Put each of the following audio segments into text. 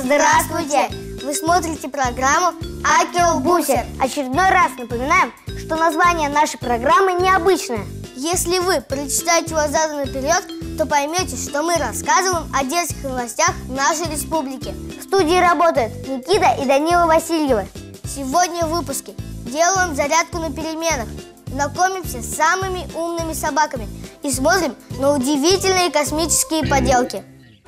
Здравствуйте! Вы смотрите программу «Акел-бусер». Очередной раз напоминаем, что название нашей программы необычное. Если вы прочитаете его задом наперед, то поймете, что мы рассказываем о детских новостях нашей республики. В студии работают Никита и Данила Васильевы. Сегодня в выпуске делаем зарядку на переменах, знакомимся с самыми умными собаками и смотрим на удивительные космические поделки.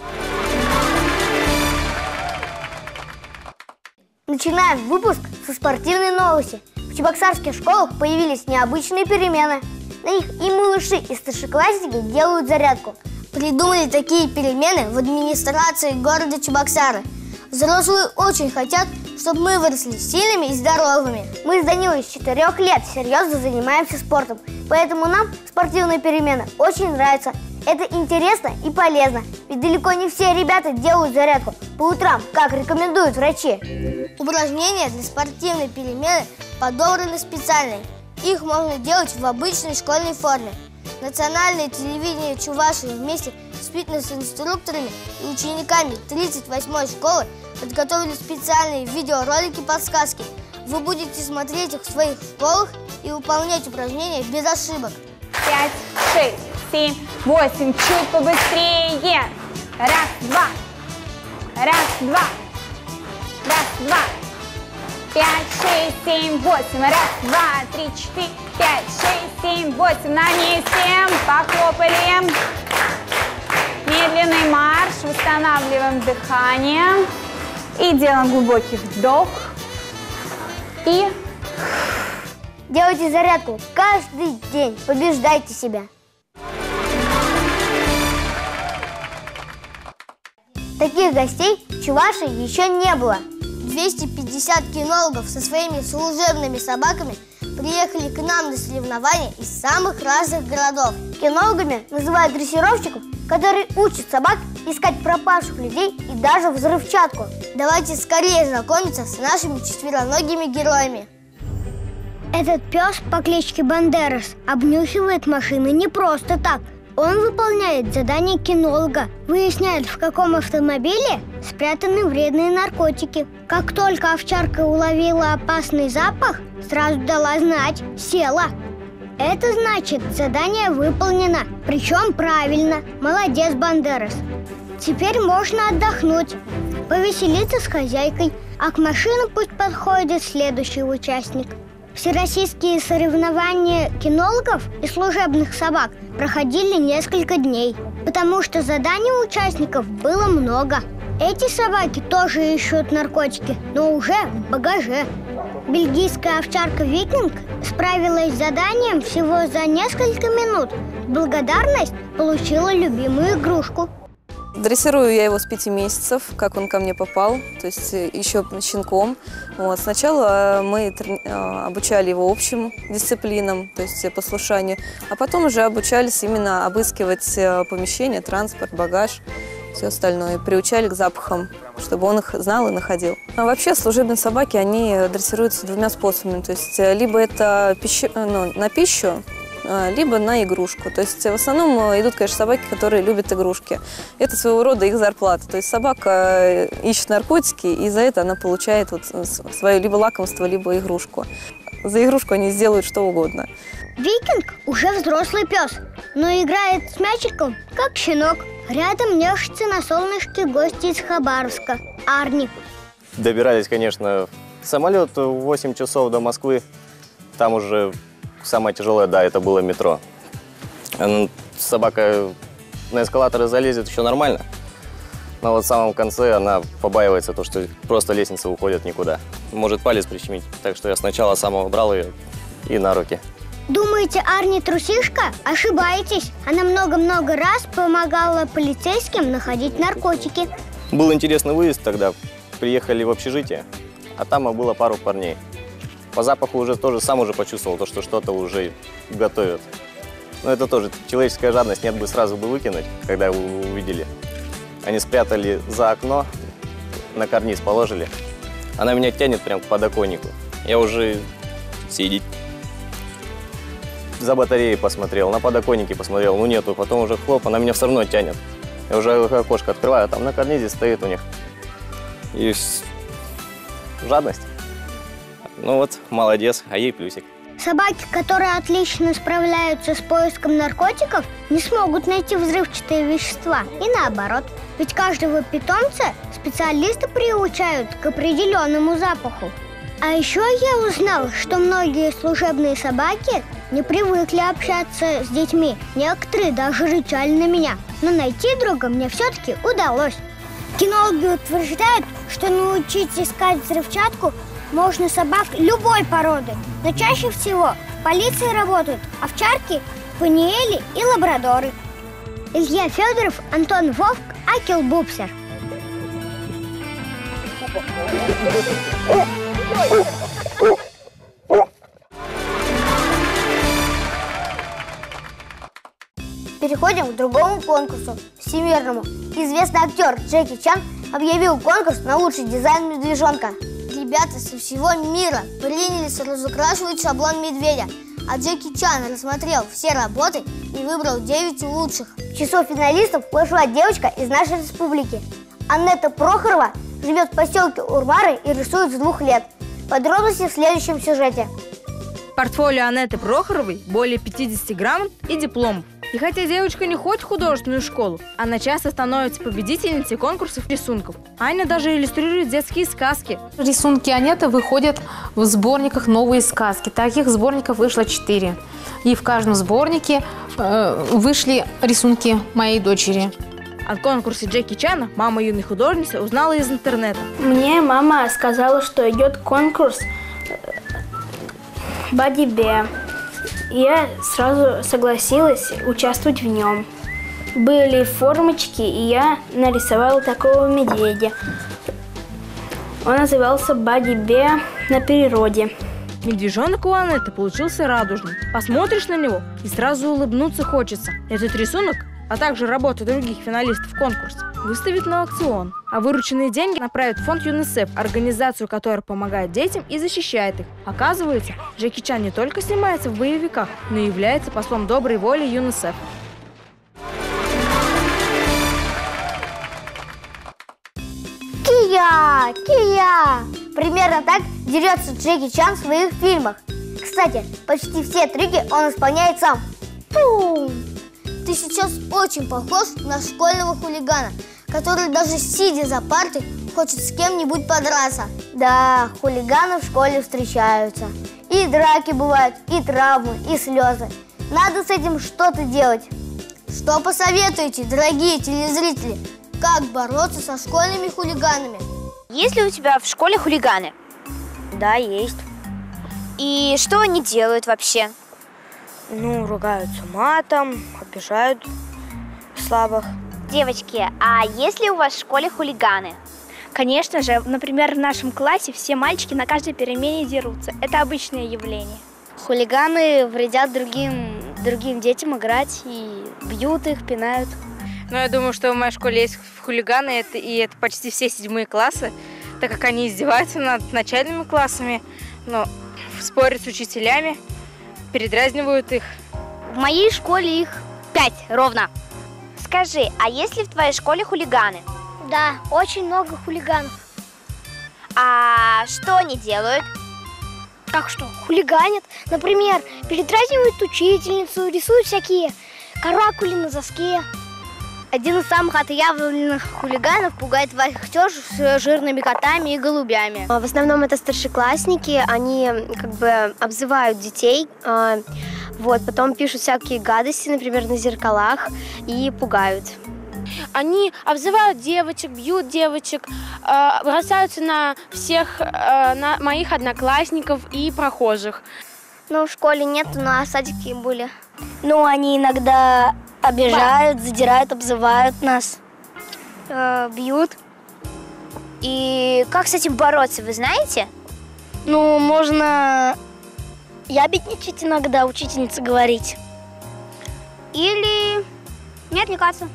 Начинаем выпуск со спортивной новости. В чебоксарских школах появились необычные перемены. На них и малыши, и старшеклассники делают зарядку. Придумали такие перемены в администрации города Чебоксары. Взрослые очень хотят, чтобы мы выросли сильными и здоровыми. Мы с Данилой с 4 лет серьезно занимаемся спортом, поэтому нам спортивные перемены очень нравятся. Это интересно и полезно, ведь далеко не все ребята делают зарядку по утрам, как рекомендуют врачи. Упражнения для спортивной перемены подобраны специальные. Их можно делать в обычной школьной форме. Национальное телевидение Чувашии вместе с фитнес-инструкторами и учениками 38-й школы подготовили специальные видеоролики-подсказки. Вы будете смотреть их в своих школах и выполнять упражнения без ошибок. 5, 6, 7, 8, чуть побыстрее. Раз, два. Раз, два. Раз, два. 5, 6, 7, 8. Раз, два, 3, 4, 5, 6, 7, 8. На месте. Похлопали. Медленный марш. Восстанавливаем дыхание. И делаем глубокий вдох. И делайте зарядку каждый день. Побеждайте себя. Таких гостей в Чувашии еще не было. 250 кинологов со своими служебными собаками приехали к нам на соревнования из самых разных городов. Кинологами называют дрессировщиков, которые учат собак искать пропавших людей и даже взрывчатку. Давайте скорее знакомиться с нашими четвероногими героями. Этот пес по кличке Бандерас обнюхивает машины не просто так. Он выполняет задание кинолога, выясняет, в каком автомобиле спрятаны вредные наркотики. Как только овчарка уловила опасный запах, сразу дала знать, села. Это значит, задание выполнено, причем правильно. Молодец, Бандерас. Теперь можно отдохнуть, повеселиться с хозяйкой, а к машине пусть подходит следующий участник. Всероссийские соревнования кинологов и служебных собак проходили несколько дней, потому что заданий у участников было много. Эти собаки тоже ищут наркотики, но уже в багаже. Бельгийская овчарка Викинг справилась с заданием всего за несколько минут. В благодарность получила любимую игрушку. Дрессирую я его с 5 месяцев, как он ко мне попал, то есть еще щенком. Вот. Сначала мы обучали его общим дисциплинам, то есть послушанию, а потом уже обучались именно обыскивать помещение, транспорт, багаж, все остальное. Приучали к запахам, чтобы он их знал и находил. А вообще служебные собаки, они дрессируются 2 способами, то есть либо это на пищу, либо на игрушку. То есть в основном идут, конечно, собаки, которые любят игрушки. Это своего рода их зарплата. То есть собака ищет наркотики, и за это она получает вот свое либо лакомство, либо игрушку. За игрушку они сделают что угодно. Викинг уже взрослый пес, но играет с мячиком, как щенок. Рядом нежится на солнышке гости из Хабаровска, Арни. Добирались, конечно, самолет 8 часов до Москвы. Там уже самое тяжелое, да, это было метро. Собака на эскалаторы залезет еще нормально, но вот в самом конце она побаивается, то, что просто лестница уходит никуда. Может палец прищемить. Так что я сначала сам убрал ее и на руки. Думаете, Арни трусишка? Ошибаетесь. Она много-много раз помогала полицейским находить наркотики. Был интересный выезд тогда. Приехали в общежитие, а там было пару парней. По запаху уже тоже сам уже почувствовал, то, что что-то уже готовят. Но это тоже человеческая жадность, нет бы сразу бы выкинуть, когда увидели. Они спрятали за окно, на карниз положили. Она меня тянет прям к подоконнику. Я уже сидеть. За батареей посмотрел, на подоконнике посмотрел, ну нету. Потом уже хлоп, она меня все равно тянет. Я уже окошко открываю, а там на карнизе стоит у них И жадность. Ну вот, молодец, а ей плюсик. Собаки, которые отлично справляются с поиском наркотиков, не смогут найти взрывчатые вещества. И наоборот. Ведь каждого питомца специалисты приучают к определенному запаху. А еще я узнал, что многие служебные собаки не привыкли общаться с детьми. Некоторые даже рычали на меня. Но найти друга мне все-таки удалось. Кинологи утверждают, что научить искать взрывчатку можно собак любой породы. Но чаще всего в полиции работают овчарки, спаниели и лабрадоры. Илья Федоров, Антон Вовк, Акил Бубсер. Переходим к другому конкурсу, всемирному. Известный актер Джеки Чан объявил конкурс на лучший дизайн медвежонка. Ребята со всего мира принялись разукрашивать шаблон медведя, а Джеки Чан рассмотрел все работы и выбрал 9 лучших. В число финалистов вошла девочка из нашей республики. Анетта Прохорова живет в поселке Урмары и рисует с 2 лет. Подробности в следующем сюжете. В портфолио Анетты Прохоровой более 50 грамот и дипломов. И хотя девочка не ходит в художественную школу, она часто становится победительницей конкурсов рисунков. Аня даже иллюстрирует детские сказки. Рисунки Анетты выходят в сборниках «Новые сказки». Таких сборников вышло 4. И в каждом сборнике вышли рисунки моей дочери. О конкурсе Джеки Чана мама юной художницы узнала из интернета. Мне мама сказала, что идет конкурс Body Bear. Я сразу согласилась участвовать в нем. Были формочки, и я нарисовала такого медведя. Он назывался Body Bear на природе. Медвежонок у Анетты получился радужным. Посмотришь на него и сразу улыбнуться хочется. Этот рисунок, а также работы других финалистов конкурса, выставят на аукцион. А вырученные деньги направят в фонд ЮНИСЕФ, организацию, которая помогает детям и защищает их. Оказывается, Джеки Чан не только снимается в боевиках, но и является послом доброй воли ЮНИСЕФ. Кия! Кия! Примерно так дерется Джеки Чан в своих фильмах. Кстати, почти все трюки он исполняет сам. Пум! Ты сейчас очень похож на школьного хулигана, который даже сидя за партой хочет с кем-нибудь подраться. Да, хулиганы в школе встречаются. И драки бывают, и травмы, и слезы. Надо с этим что-то делать. Что посоветуете, дорогие телезрители? Как бороться со школьными хулиганами? Есть ли у тебя в школе хулиганы? Да, есть. И что они делают вообще? Ну, ругаются матом, обижают слабых. Девочки, а есть ли у вас в школе хулиганы? Конечно же, например, в нашем классе все мальчики на каждой перемене дерутся. Это обычное явление. Хулиганы вредят другим детям играть и бьют их, пинают. Но я думаю, что в моей школе есть хулиганы, и это почти все 7 классы, так как они издеваются над начальными классами, но спорят с учителями, передразнивают их. В моей школе их 5 ровно. Скажи, а есть ли в твоей школе хулиганы? Да, очень много хулиганов. А что они делают? Как что? Хулиганят. Например, передразнивают учительницу, рисуют всякие каракули на доске. Один из самых отъявленных хулиганов пугает вахтер с жирными котами и голубями. В основном это старшеклассники, они как бы обзывают детей, потом пишут всякие гадости, например, на зеркалах и пугают. Они обзывают девочек, бьют девочек, бросаются на всех на моих одноклассников и прохожих. Ну, в школе нет, но садики были. Ну, они иногда обижают, задирают, обзывают нас, бьют. И как с этим бороться, вы знаете? Ну, можно ябедничать иногда, учительнице говорить. Или не отвлекаться.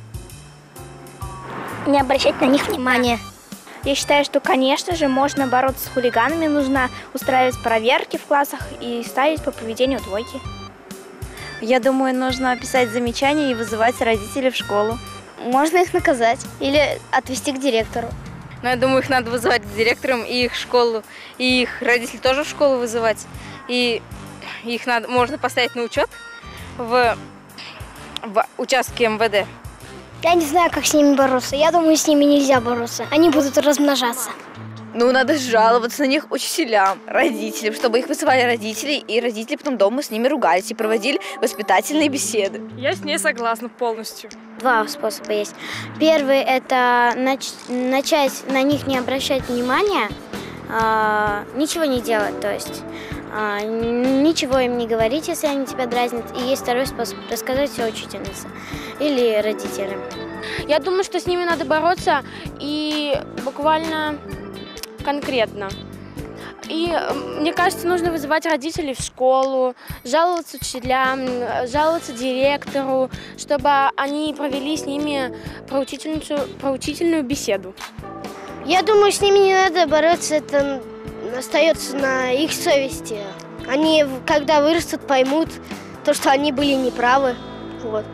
Не обращать на них внимания. Я считаю, что, конечно же, можно бороться с хулиганами, нужно устраивать проверки в классах и ставить по поведению двойки. Я думаю, нужно писать замечания и вызывать родителей в школу. Можно их наказать или отвезти к директору. Но я думаю, их надо вызывать к директорам и их школу, и их родителей тоже в школу вызывать. И их можно поставить на учет в участке МВД. Я не знаю, как с ними бороться. Я думаю, с ними нельзя бороться. Они будут размножаться. Ну, надо жаловаться на них учителям, родителям, чтобы их вызывали родители, и родители потом дома с ними ругались и проводили воспитательные беседы. Я с ней согласна полностью. Два способа есть. Первый – это начать на них не обращать внимания, ничего не делать, то есть ничего им не говорить, если они тебя дразнят. И есть второй способ – рассказать все учительнице или родителям. Я думаю, что с ними надо бороться и буквально конкретно. И мне кажется, нужно вызывать родителей в школу, жаловаться учителям, жаловаться директору, чтобы они провели с ними проучительную беседу. Я думаю, с ними не надо бороться, это остается на их совести. Они, когда вырастут, поймут то, что они были неправы. Вот.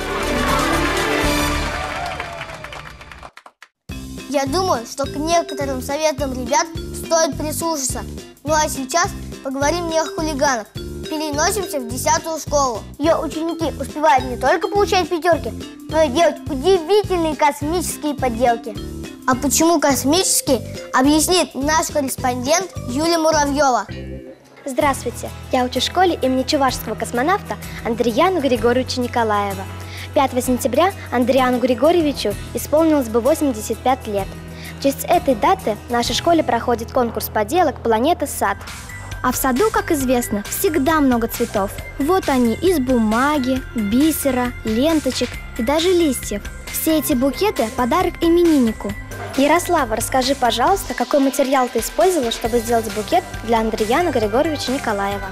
Я думаю, что к некоторым советам ребят стоит прислушаться. Ну а сейчас поговорим не о хулиганах. Переносимся в 10-ю школу. Ее ученики успевают не только получать пятерки, но и делать удивительные космические поделки. А почему космические, объяснит наш корреспондент Юлия Муравьева. Здравствуйте, я учусь в школе имени чувашского космонавта Андреяна Григорьевича Николаева. 5 сентября Андреяну Григорьевичу исполнилось бы 85 лет. В честь этой даты в нашей школе проходит конкурс поделок «Планета Сад». А в саду, как известно, всегда много цветов. Вот они из бумаги, бисера, ленточек и даже листьев. Все эти букеты – подарок имениннику. Ярослава, расскажи, пожалуйста, какой материал ты использовала, чтобы сделать букет для Андреяна Григорьевича Николаева?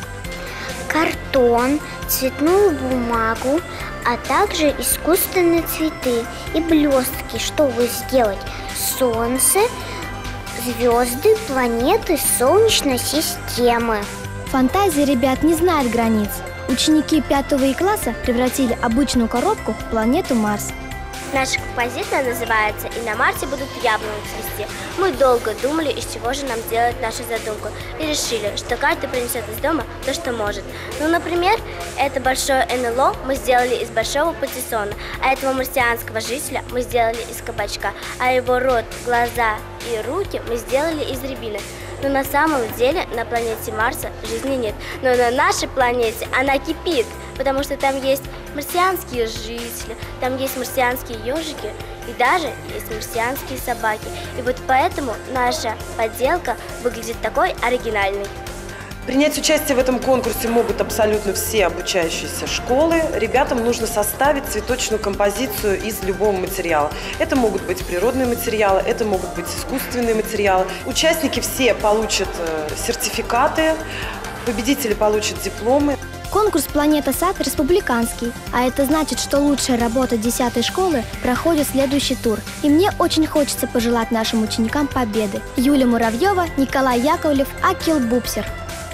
Картон, цветную бумагу, а также искусственные цветы и блестки, чтобы сделать солнце, звезды, планеты Солнечной системы. Фантазия ребят не знает границ. Ученики 5 класса превратили обычную коробку в планету Марс. Наша композиция называется «И на Марсе будут яблони цвести». Мы долго думали, из чего же нам делать нашу задумку, и решили, что каждый принесет из дома то, что может. Ну, например, это большое НЛО мы сделали из большого патиссона, а этого марсианского жителя мы сделали из кабачка, а его рот, глаза и руки мы сделали из рябины. Но на самом деле на планете Марса жизни нет. Но на нашей планете она кипит, потому что там есть марсианские жители, там есть марсианские ежики и даже есть марсианские собаки. И вот поэтому наша поделка выглядит такой оригинальной. Принять участие в этом конкурсе могут абсолютно все обучающиеся школы. Ребятам нужно составить цветочную композицию из любого материала. Это могут быть природные материалы, это могут быть искусственные материалы. Участники все получат сертификаты, победители получат дипломы. Конкурс «Планета Сад» республиканский, а это значит, что лучшая работа 10-й школы проходит следующий тур. И мне очень хочется пожелать нашим ученикам победы. Юлия Муравьева, Николай Яковлев, Акил Бупсер.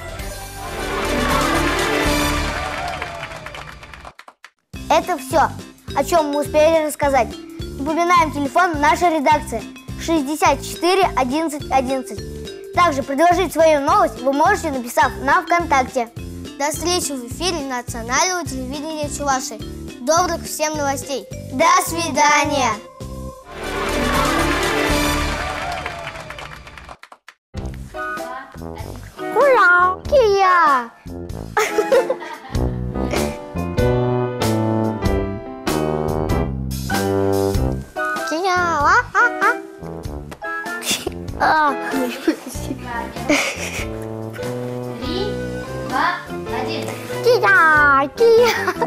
Это все, о чем мы успели рассказать. Напоминаем телефон нашей редакции 64 11 11. Также предложить свою новость вы можете, написав нам ВКонтакте. До встречи в эфире национального телевидения Чувашии. Добрых всем новостей. До свидания. Ура! Кия! Кия!